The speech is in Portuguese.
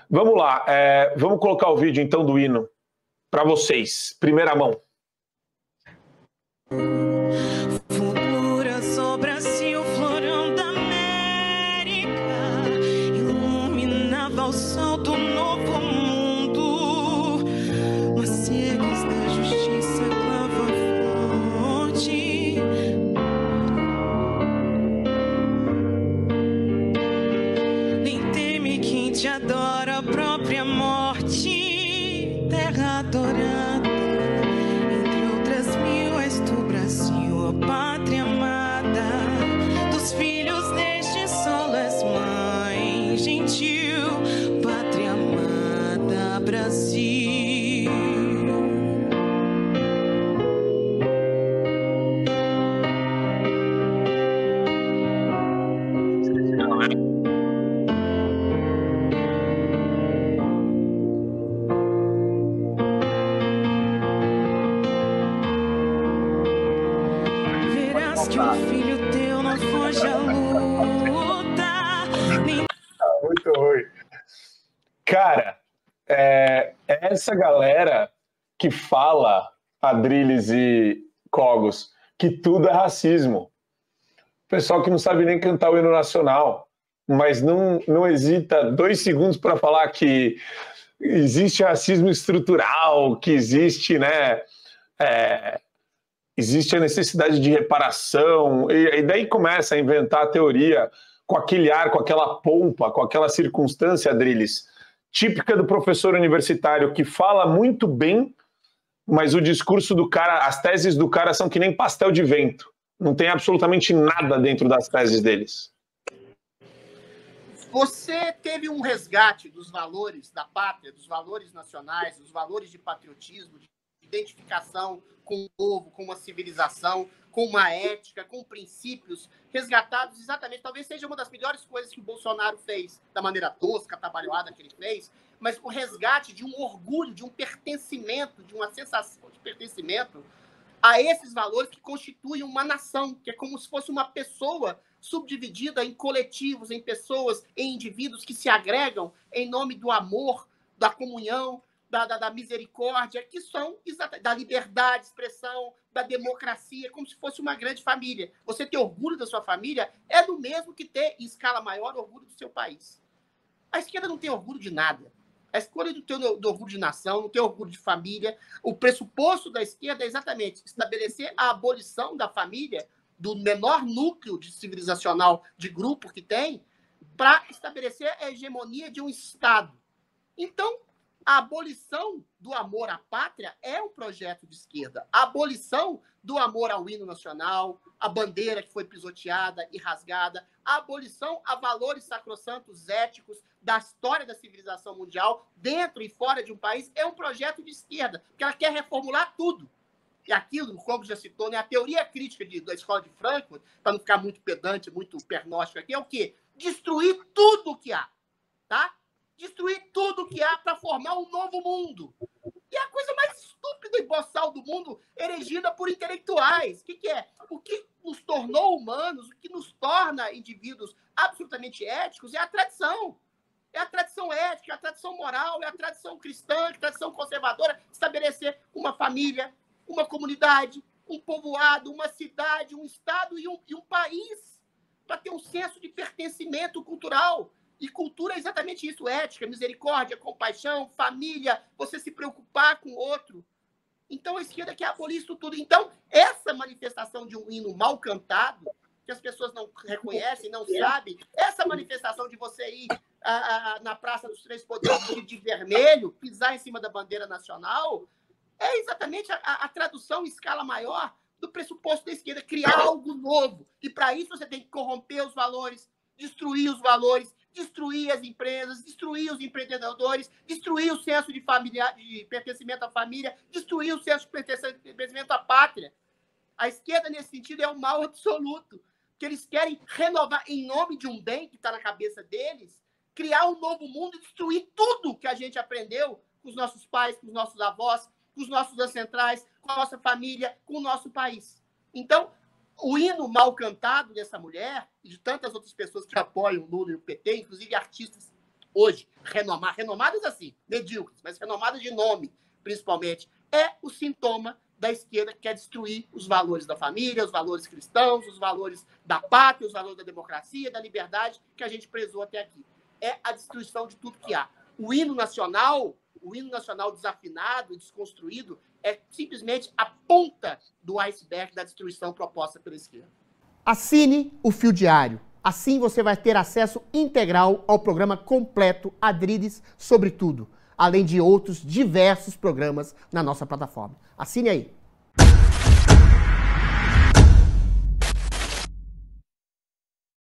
Vamos lá, vamos colocar o vídeo então do hino para vocês, primeira mão. Fulgura sobre a Brasil, florão da América, iluminava o sol do novo mundo, maciegas da justiça, clava forte. Nem teme quem te adora, a própria morte, terra adorada. Pátria amada, dos filhos deste solo és mãe gentil, pátria amada, Brasil. Que o filho teu não foge à luta. Muito ruim. Cara, essa galera que fala, Adrilles e Cogos, que tudo é racismo. Pessoal que não sabe nem cantar o hino nacional, mas não hesita 2 segundos para falar que existe racismo estrutural, que existe, né? Existe a necessidade de reparação, e daí começa a inventar a teoria com aquele ar, com aquela pompa, com aquela circunstância, Adrilles, típica do professor universitário que fala muito bem, mas o discurso do cara, as teses do cara são que nem pastel de vento. Não tem absolutamente nada dentro das teses deles. Você teve um resgate dos valores da pátria, dos valores nacionais, dos valores de patriotismo, de identificação com o povo, com uma civilização, com uma ética, com princípios resgatados exatamente. Talvez seja uma das melhores coisas que o Bolsonaro fez, da maneira tosca, atabalhoada que ele fez, mas o resgate de um orgulho, de um pertencimento, de uma sensação de pertencimento a esses valores que constituem uma nação, que é como se fosse uma pessoa subdividida em coletivos, em pessoas, em indivíduos que se agregam em nome do amor, da comunhão, da misericórdia, que são da liberdade de expressão, da democracia, como se fosse uma grande família. Você ter orgulho da sua família é do mesmo que ter, em escala maior, orgulho do seu país. A esquerda não tem orgulho de nada. A escolha do orgulho de nação, não tem orgulho de família. O pressuposto da esquerda é exatamente estabelecer a abolição da família, do menor núcleo de civilizacional de grupo que tem, para estabelecer a hegemonia de um Estado. Então, a abolição do amor à pátria é um projeto de esquerda. A abolição do amor ao hino nacional, a bandeira que foi pisoteada e rasgada, a abolição a valores sacrossantos éticos da história da civilização mundial, dentro e fora de um país, é um projeto de esquerda, porque ela quer reformular tudo. E aquilo, como já citou, né, a teoria crítica da escola de Frankfurt, para não ficar muito pedante, muito pernóstico aqui, é o quê? Destruir tudo o que há, tá? Destruir tudo que há para formar um novo mundo. E é a coisa mais estúpida e boçal do mundo, erigida por intelectuais. O que é? O que nos tornou humanos, o que nos torna indivíduos absolutamente éticos é a tradição. É a tradição ética, é a tradição moral, é a tradição cristã, a tradição conservadora, estabelecer uma família, uma comunidade, um povoado, uma cidade, um estado e um país, para ter um senso de pertencimento cultural. E cultura é exatamente isso, ética, misericórdia, compaixão, família, você se preocupar com o outro. Então, a esquerda quer abolir isso tudo. Então, essa manifestação de um hino mal cantado, que as pessoas não reconhecem, não sabem, essa manifestação de você ir na Praça dos Três Poderes de vermelho, pisar em cima da bandeira nacional, é exatamente a tradução em escala maior do pressuposto da esquerda, criar algo novo. E, para isso, você tem que corromper os valores, destruir os valores, destruir as empresas, destruir os empreendedores, destruir o senso de pertencimento à família, destruir o senso de pertencimento à pátria. A esquerda, nesse sentido, é o mal absoluto, que eles querem renovar, em nome de um bem que está na cabeça deles, criar um novo mundo e destruir tudo que a gente aprendeu com os nossos pais, com os nossos avós, com os nossos ancestrais, com a nossa família, com o nosso país. Então, o hino mal cantado dessa mulher e de tantas outras pessoas que apoiam o Lula e o PT, inclusive artistas hoje, renomadas assim, medíocres, mas renomadas de nome, principalmente, é o sintoma da esquerda que quer destruir os valores da família, os valores cristãos, os valores da pátria, os valores da democracia, da liberdade que a gente prezou até aqui. É a destruição de tudo que há. O hino nacional desafinado e desconstruído é simplesmente a ponta do iceberg da destruição proposta pela esquerda. Assine o Fio Diário. Assim você vai ter acesso integral ao programa completo Adriles sobre tudo, além de outros diversos programas na nossa plataforma. Assine aí.